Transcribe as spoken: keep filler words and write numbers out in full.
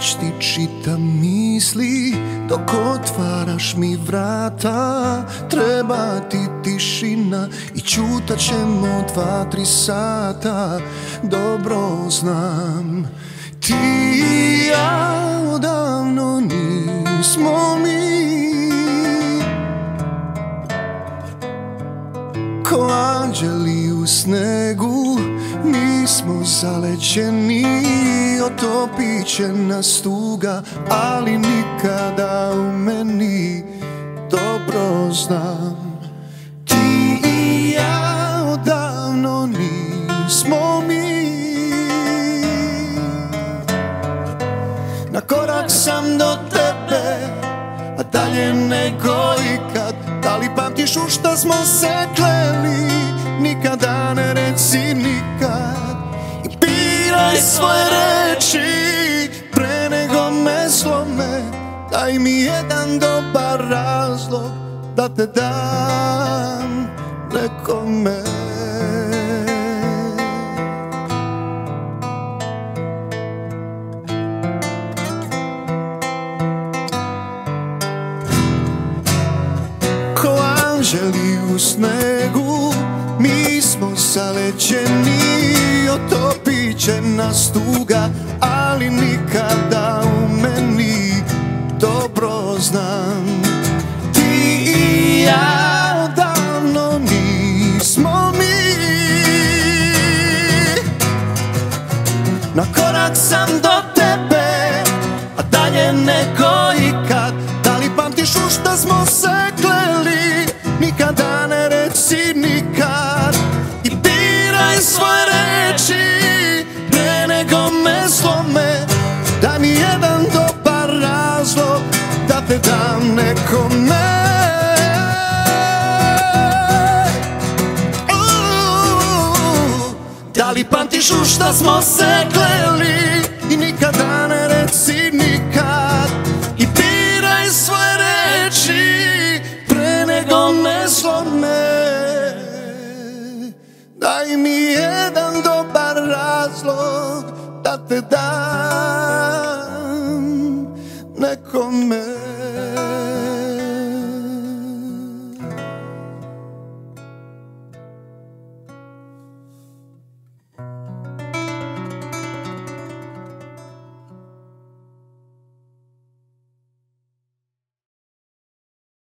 noć ti čitam misli, dok otvaraš mi vrata. Treba ti tišina i ćutat ćemo dva, tri sata. Dobro znam, ti i ja odavno nismo mi. Ko anđeli u snegu, mi smo zaleđeni. Otopit će nas tuga, ali nikada u meni. Dobro znam, ti i ja odavno nismo mi. Na korak sam do tebe, a dalje nego ikad. Da li pamtiš u šta smo se kleli? Nikada ne reci nikad. I biraj svoje reči pre nego me slome. Daj mi jedan dobar razlog da te dam nekome. Ko anđeli u snegu, mi smo zaleđeni. Otopit će nas tuga, ali nikada u meni. Dobro znam, ti i ja odavno nismo mi. Na korak sam do tebe, a dalje nego ikad. Da li pamtiš u šta smo se kleli? Nikada ne reci nikad. I biraj svoje reči pre nego me slome. Daj mi jedan dobar razlog da te dam nekome. Da li pamtiš u šta smo se kleli? I nikada ne reci nikad. I biraj svoje reči pre nego me slome. Daj mi jedan dobar razlog da te dam